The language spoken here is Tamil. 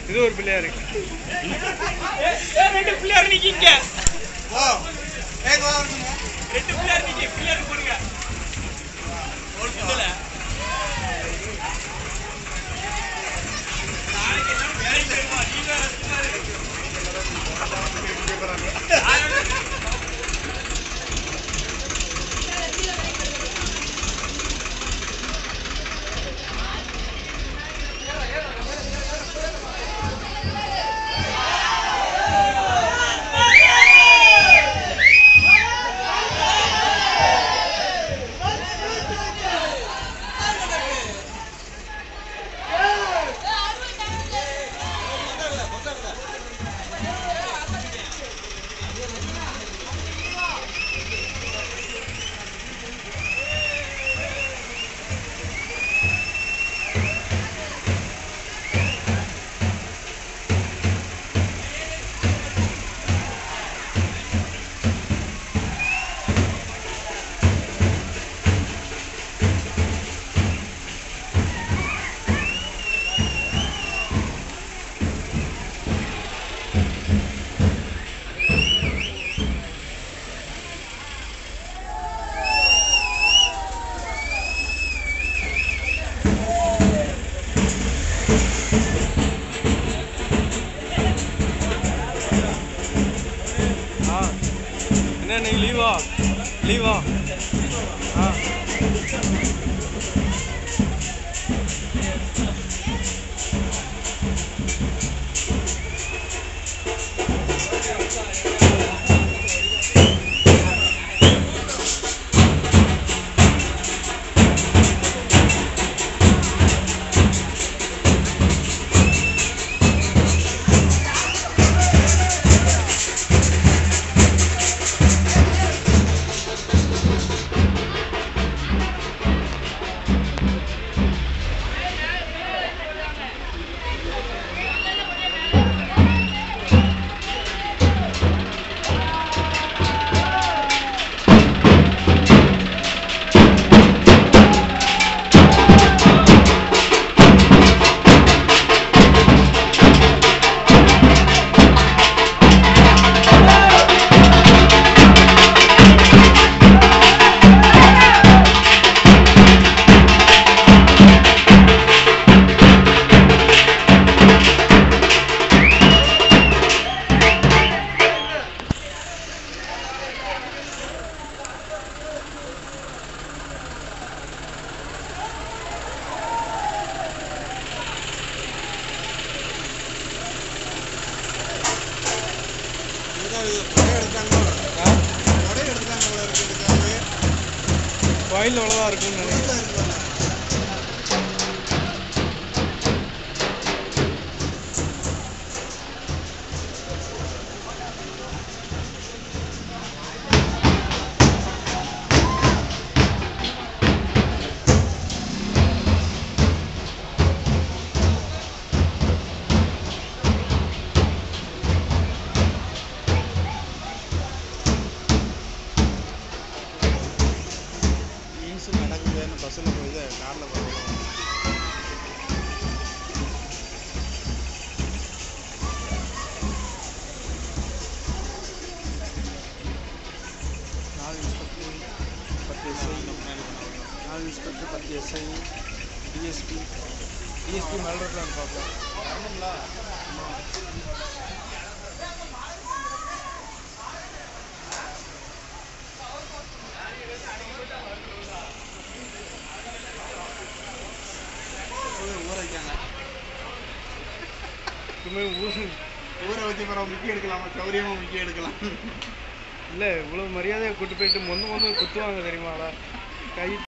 இது ஒரு பிள்ளையாரு. ரெண்டு பிள்ளையார் நிக்கிங்க. ரெண்டு பிள்ளையார் நிக்கி பிள்ளையார் போடுங்க. ஓடுல. நாளைக்கு என்ன வேலை செய்யுமா? நீங்க नहीं लीवा लीवा हाँ கோயில் அவ்வளோதான் இருக்குன்னு நினைக்கிறேன். பஸ்ஸில் போய் காரில் போகிறோம். நாலு inspector 10 SI 4 inspector 10 SI DSP மேலே இருக்கலாம் பார்ப்போம். வரணுங்களா? ஊரை வச்சு பரவாயில்ல முக்கிய எடுக்கலாமா? சௌரியமாக முக்கிய எடுக்கலாம். இல்லை இவ்வளோ மரியாதையை கூட்டு போயிட்டு மொந்து குத்துவாங்க தெரியுமாடா கை